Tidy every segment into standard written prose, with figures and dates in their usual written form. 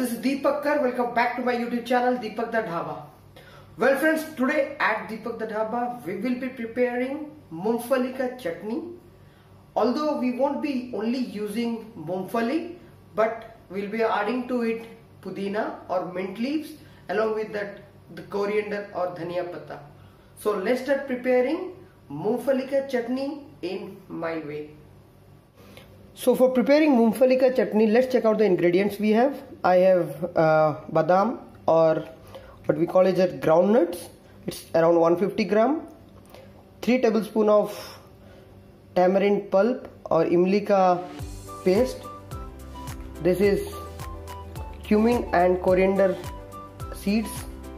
this is Deepak Kar. Welcome back to my YouTube channel Deepak the Dhaba. Well friends, today at Deepak the Dhaba we will be preparing mungfali ka chutney. Although we won't be only using mungfali, but we'll be adding to it pudina or mint leaves along with that the coriander or dhania patta. So let's start preparing mungfali ka chutney in my way. So for preparing mungfali ka chutney, let's check out the ingredients we have. I have badam or what we call as groundnuts. It's around 150 gram. 3 tablespoons of tamarind pulp or imli ka paste. This is cumin and coriander seeds.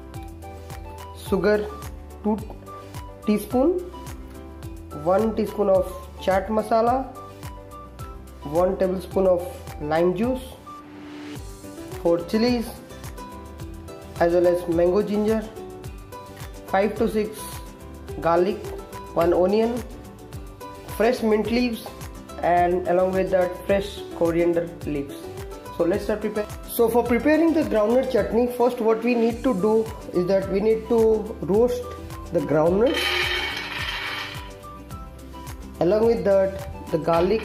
Sugar 2 teaspoons. 1 teaspoon of chaat masala. 1 tablespoon of lime juice, 4 chilies as well as mango ginger, 5 to 6 garlic, 1 onion, fresh mint leaves, and along with that fresh coriander leaves. So let's start preparing. So for preparing the groundnut chutney, first what we need to do is that we need to roast the groundnuts. Along with that, the garlic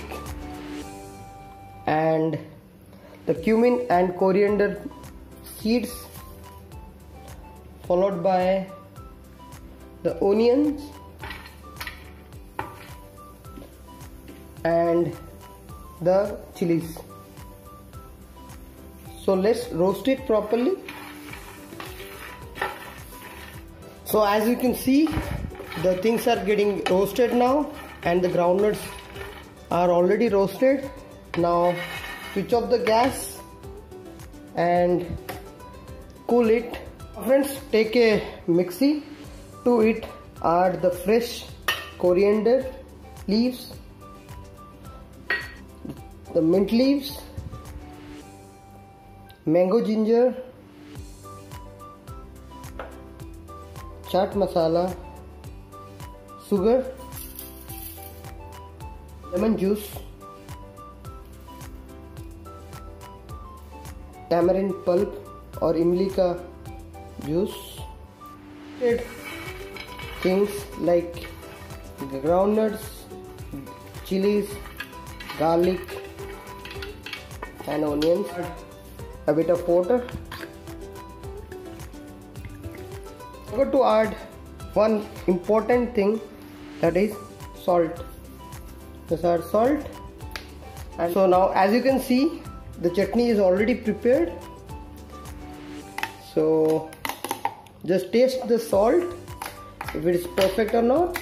and the cumin and coriander seeds, followed by the onions and the chilies. So let's roast it properly. So as you can see, the things are getting roasted now and the groundnuts are already roasted. Now switch off the gas and cool it. Friends, take a mixie. To it add the fresh coriander leaves, the mint leaves, mango ginger, chaat masala, sugar, lemon juice, tamarind pulp or imli ka juice, things like groundnuts, chilies, garlic and onions, a bit of water. I'm going to add one important thing, that is salt. Just add salt. And so now as you can see, the chutney is already prepared. So just taste the salt, if it is perfect or not.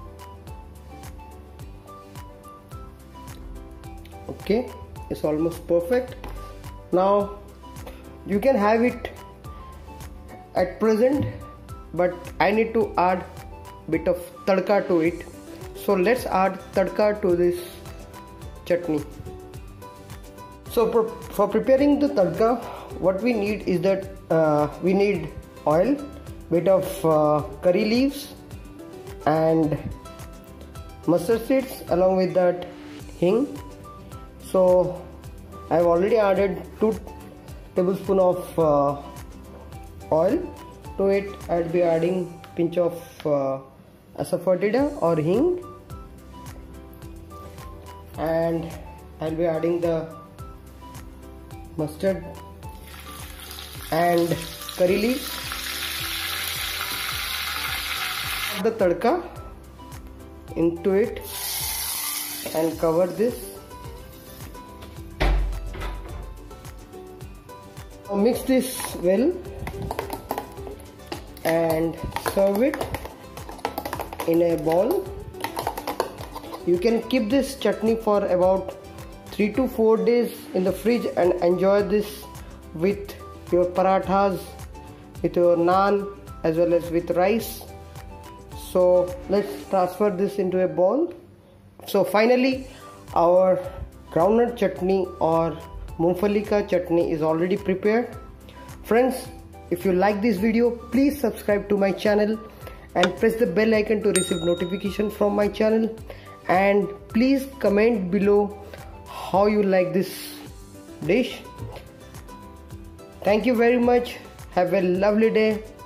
Okay, it's almost perfect. Now you can have it at present, but I need to add bit of tadka to it. So let's add tadka to this chutney. So for preparing the tadka, what we need is that we need oil, bit of curry leaves and mustard seeds, along with that hing. So I've already added 2 tablespoons of oil. To it I'll be adding pinch of asafoetida or hing, and I'll be adding the mustard and curry leaves. Add the tadka into it and cover this. Now mix this well and serve it in a bowl. You can keep this chutney for about 3 to 4 days in the fridge and enjoy this with your parathas, with your naan as well as with rice. So let's transfer this into a bowl. So finally our groundnut chutney or mungfali ka chutney is already prepared. Friends, if you like this video, please subscribe to my channel and press the bell icon to receive notification from my channel, and please comment below how you like this dish. Thank you very much. Have a lovely day.